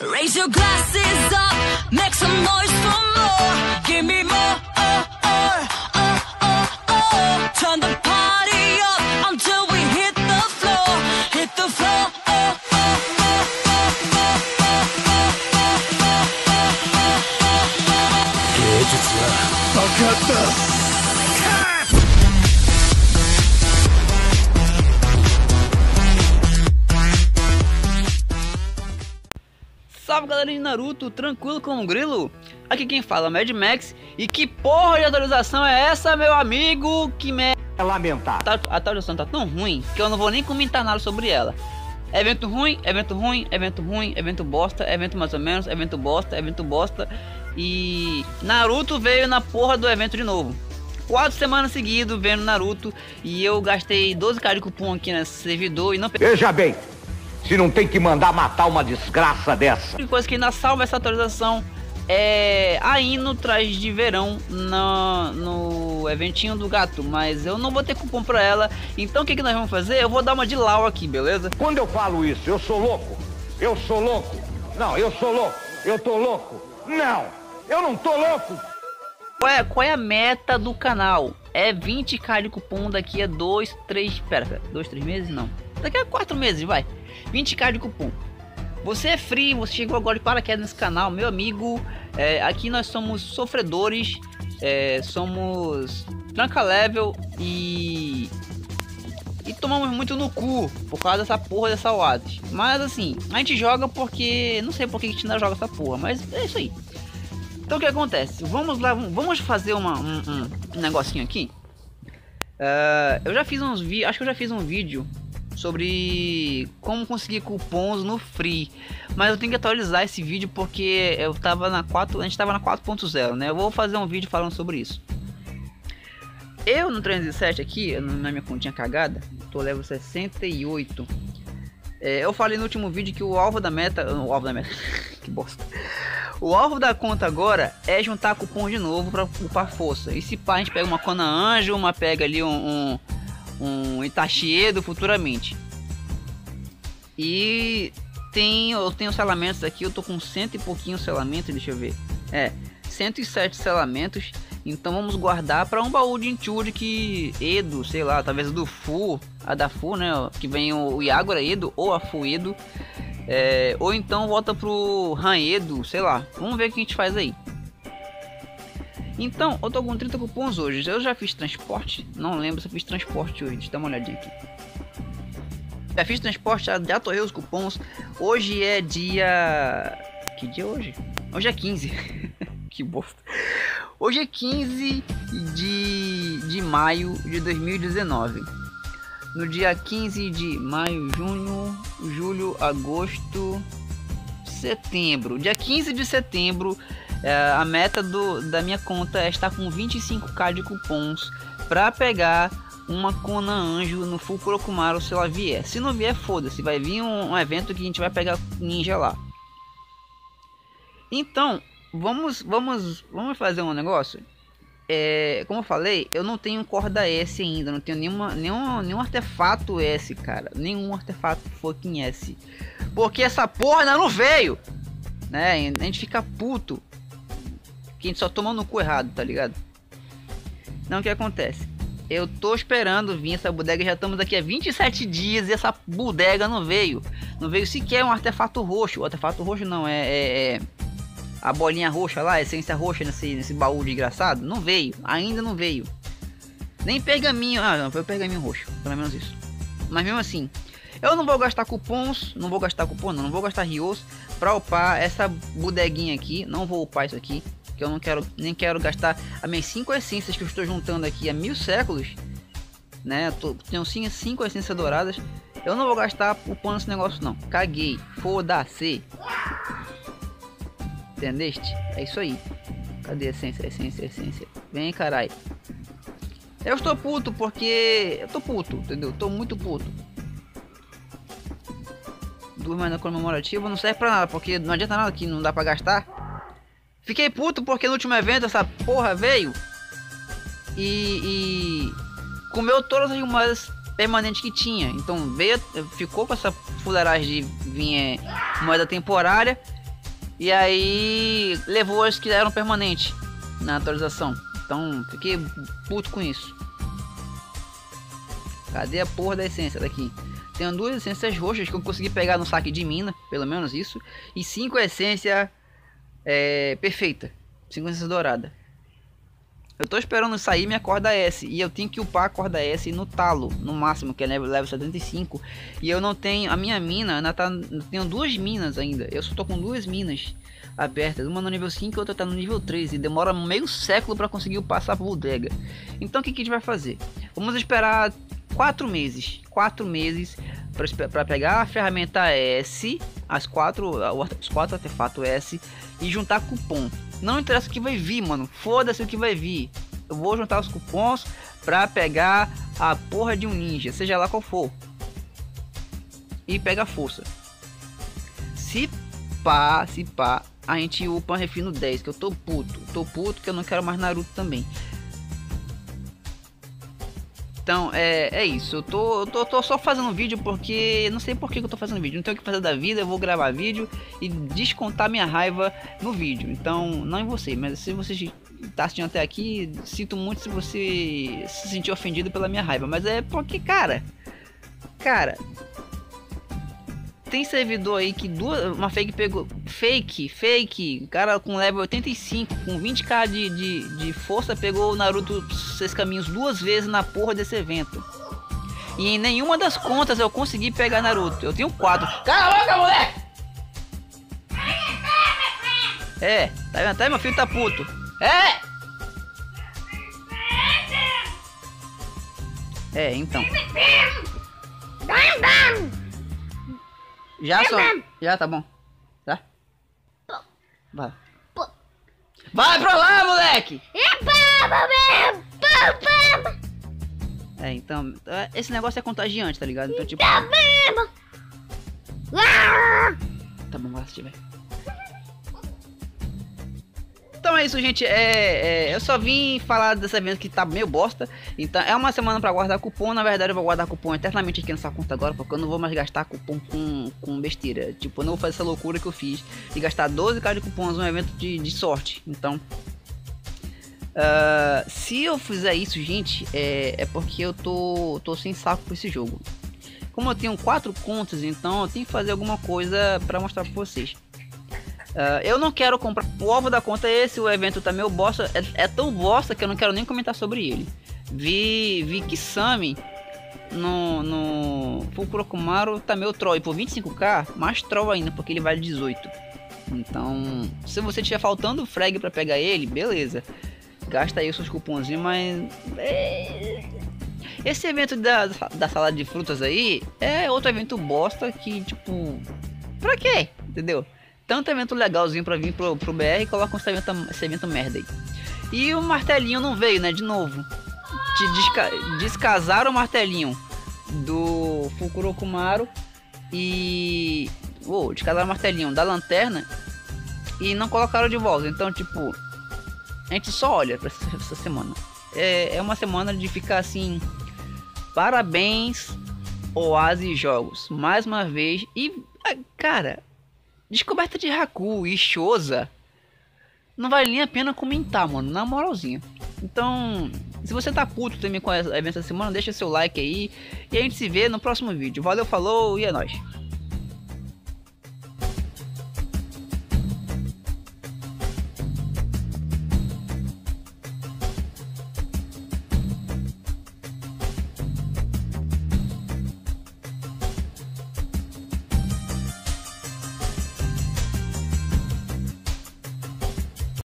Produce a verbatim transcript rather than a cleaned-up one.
Raise your glasses up, make some noise for more. Give me more, oh, oh, oh, oh, oh. Turn the party up until we hit the floor. Hit the floor, oh, oh, oh, oh, oh, oh, oh, oh. 芸術は爆発だ。 Salve galera de Naruto, tranquilo como um grilo? Aqui quem fala é o Mad Max. E que porra de atualização é essa, meu amigo? Que merda. É lamentável. A atualização tá tão ruim que eu não vou nem comentar nada sobre ela. Evento ruim, evento ruim, evento ruim, evento bosta, evento mais ou menos, evento bosta, evento bosta. E Naruto veio na porra do evento de novo. Quatro semanas seguidas vendo Naruto. E eu gastei doze k de cupom aqui nesse servidor e não... Veja bem, se não tem que mandar matar uma desgraça dessa. A coisa que ainda salva essa atualização é a Ino Traje de Verão no, no eventinho do gato. Mas eu não vou ter cupom pra ela. Então o que, que nós vamos fazer? Eu vou dar uma de Lau aqui, beleza? Quando eu falo isso, eu sou louco? Eu sou louco? Não, eu sou louco. Eu tô louco? Não, eu não tô louco. Qual é, qual é a meta do canal? É vinte k de cupom daqui a dois, três... Pera, dois, três meses? Não. Daqui a quatro meses, vai. vinte k de cupom. Você é free, você chegou agora de paraquedas nesse canal, meu amigo. É, aqui nós somos sofredores, é, somos tranca level e e tomamos muito no cu por causa dessa porra dessa Oasis. Mas assim, a gente joga porque não sei por que a gente ainda joga essa porra, mas é isso aí. Então o que acontece? Vamos lá, vamos fazer uma, um, um, um negocinho aqui. Uh, eu já fiz uns vídeos, acho que eu já fiz um vídeo sobre como conseguir cupons no Free, mas eu tenho que atualizar esse vídeo porque eu tava na quatro, a gente tava na quatro ponto zero, né? Eu vou fazer um vídeo falando sobre isso. Eu no trezentos e sete aqui, na minha continha cagada, tô level sessenta e oito. É, eu falei no último vídeo que o alvo da meta, o alvo da meta, que bosta. O alvo da conta agora é juntar cupom de novo para upar força. E se pá, a gente pega uma Kona Anjo, uma pega ali um, um um Itachiedo futuramente. E tem, eu tenho selamentos aqui, eu tô com cento e pouquinho selamentos, deixa eu ver. É, cento e sete selamentos. Então vamos guardar para um baú de Enture que Edo, sei lá, talvez do Fu, a da Fu, né, que vem o Yagura Edo ou a Fu Edo. É, ou então volta pro Han Edo, sei lá. Vamos ver o que a gente faz aí. Então, eu tô com trinta cupons hoje. Eu já fiz transporte. Não lembro se eu fiz transporte hoje. Deixa eu dar uma olhadinha aqui. Já fiz transporte, já, já torrei os cupons. Hoje é dia... Que dia é hoje? Hoje é quinze. Que bosta. Hoje é quinze de, de maio de dois mil e dezenove. No dia quinze de maio, junho, julho, agosto, setembro. Dia quinze de setembro... É, a meta do, da minha conta é estar com vinte e cinco k de cupons para pegar uma Kona Anjo no Full Kurokumaru se ela vier. Se não vier, foda-se, vai vir um, um evento que a gente vai pegar ninja lá. Então, vamos, vamos, vamos fazer um negócio. É, como eu falei, eu não tenho corda S ainda, não tenho nenhuma, nenhum, nenhum artefato S, cara. Nenhum artefato fucking S. Porque essa porra ainda não veio, né? A gente fica puto que a gente só toma no cu errado, tá ligado? Então o que acontece? Eu tô esperando vir essa bodega, já estamos aqui há vinte e sete dias e essa bodega não veio. Não veio sequer um artefato roxo. O artefato roxo não, é, é, é a bolinha roxa lá, a essência roxa nesse, nesse baú de engraçado. Não veio, ainda não veio. Nem pergaminho, ah não, foi o pergaminho roxo, pelo menos isso. Mas mesmo assim, eu não vou gastar cupons, não vou gastar cupom não, não vou gastar rios pra upar essa bodeguinha aqui. Não vou upar isso aqui. Eu não quero, nem quero gastar as minhas cinco essências que eu estou juntando aqui há mil séculos, né? Eu tô, tenho cinco essências douradas. Eu não vou gastar upando esse negócio não. Caguei, foda-se. Entendeste? É isso aí. Cadê a essência, essência, essência? Vem, carai. Eu estou puto porque eu tô puto, entendeu? Tô muito puto. Duas moedas comemorativas não serve pra nada, porque não adianta nada que não dá pra gastar. Fiquei puto porque no último evento essa porra veio e, e comeu todas as moedas permanentes que tinha. Então veio, ficou com essa fuleiragem de vir é, moeda temporária E aí levou as que eram permanentes na atualização. Então fiquei puto com isso. Cadê a porra da essência daqui? Tenho duas essências roxas que eu consegui pegar no saque de mina, pelo menos isso. E cinco essências é, perfeita. Cinco essências douradas. Eu tô esperando sair minha corda S. E eu tenho que upar a corda S no talo, no máximo, que é level, level setenta e cinco. E eu não tenho... A minha mina, ainda tá, eu tenho duas minas ainda. Eu só tô com duas minas abertas. Uma no nível cinco e outra tá no nível três. E demora meio século pra conseguir upar essa bodega. Então o que, que a gente vai fazer? Vamos esperar quatro meses. Quatro meses para pegar a ferramenta S, as quatro, os quatro artefatos S e juntar cupom. Não interessa o que vai vir, mano. Foda-se o que vai vir. Eu vou juntar os cupons para pegar a porra de um ninja, seja lá qual for. E pega a força. Se pá, se pá, a gente upa refino dez, que eu tô puto. Tô puto que eu não quero mais Naruto também. Então, é, é isso. Eu tô, eu tô, tô só fazendo vídeo porque... Não sei por que eu tô fazendo vídeo. Não tenho o que fazer da vida. Eu vou gravar vídeo e descontar minha raiva no vídeo. Então, não em você. Mas se você tá assistindo até aqui, sinto muito se você se sentiu ofendido pela minha raiva. Mas é porque, cara... Cara... Tem servidor aí que duas, uma fake pegou... Fake, fake... Cara com level oitenta e cinco, com vinte k de, de, de força, pegou o Naruto Seis Caminhos duas vezes na porra desse evento. E em nenhuma das contas eu consegui pegar Naruto. Eu tenho quatro. Cala a boca, moleque! É, tá vendo? Até meu filho tá puto. É! É, então... Já só. Já tá bom. Tá? Vai. Vai pra lá, moleque! É, então. Esse negócio é contagiante, tá ligado? Então, tipo. Tá bom, vai se tiver. Então é isso, gente. É, é, eu só vim falar desse evento que tá meio bosta. Então é uma semana pra guardar cupom. Na verdade eu vou guardar cupom eternamente aqui nessa conta agora, porque eu não vou mais gastar cupom com, com besteira. Tipo, eu não vou fazer essa loucura que eu fiz de gastar doze k de cupons num evento de, de sorte. Então uh, se eu fizer isso, gente, é, é porque eu tô, tô sem saco com esse jogo. Como eu tenho quatro contas, então eu tenho que fazer alguma coisa pra mostrar pra vocês. Uh, eu não quero comprar o alvo da conta. Esse o evento tá meio bosta, é, é tão bosta que eu não quero nem comentar sobre ele. Vi, vi que Sami no, no Fukurokumaru tá meio troll, por vinte e cinco k, mais troll ainda, porque ele vale dezoito. Então, se você tiver faltando frag pra pegar ele, beleza, gasta aí os seus cupomzinhos, mas é... esse evento da, da salada de frutas aí é outro evento bosta que, tipo, pra quê? Entendeu? Tanto evento legalzinho pra vir pro, pro B R, coloca esse evento, esse evento merda aí. E o martelinho não veio, né? De novo. De desca descasaram o martelinho do Fukurokumaru e... Oh, descasaram o martelinho da lanterna e não colocaram de volta. Então, tipo, a gente só olha pra essa, essa semana. É, é uma semana de ficar assim... Parabéns, Oasis Jogos. Mais uma vez. E, cara... Descoberta de Haku e Shoza não vale nem a pena comentar, mano, na moralzinha. Então, se você tá puto também com a evento da semana, deixa seu like aí. E a gente se vê no próximo vídeo. Valeu, falou e é nóis.